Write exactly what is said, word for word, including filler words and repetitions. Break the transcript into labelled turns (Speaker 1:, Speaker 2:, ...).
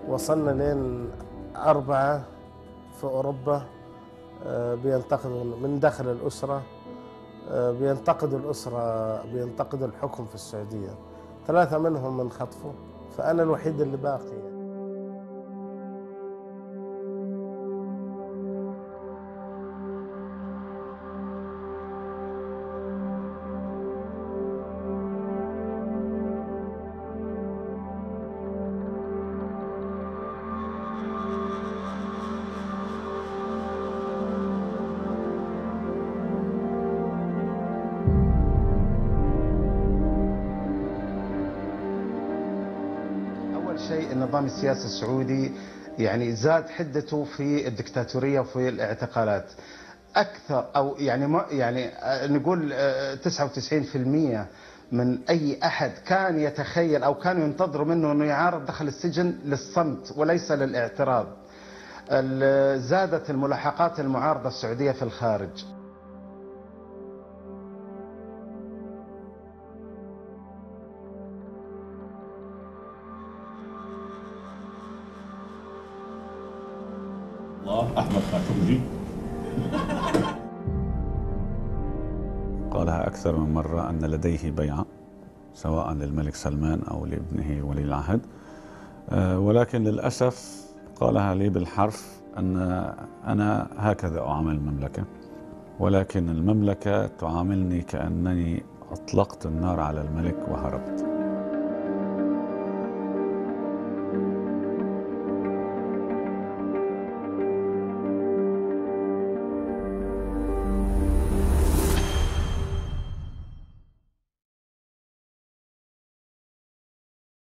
Speaker 1: وصلنا لين أربعة في أوروبا بينتقدوا من داخل الأسرة، بينتقدوا الأسرة، بينتقدوا الحكم في السعودية. ثلاثة منهم انخطفوا، فأنا الوحيد اللي باقي.
Speaker 2: شيء النظام السياسي السعودي يعني زاد حدته في الدكتاتورية وفي الاعتقالات أكثر، أو يعني يعني نقول تسعة وتسعين بالمئة من أي أحد كان يتخيل أو كان ينتظر منه أنه يعارض دخل السجن للصمت وليس للاعتراض. زادت الملاحقات المعارضة السعودية في الخارج.
Speaker 3: الله أحمد خاشقجي
Speaker 4: قالها أكثر من مرة أن لديه بيعة سواء للملك سلمان أو لابنه ولي العهد، ولكن للأسف قالها لي بالحرف أن أنا هكذا أعامل المملكة، ولكن المملكة تعاملني كأنني أطلقت النار على الملك وهربت.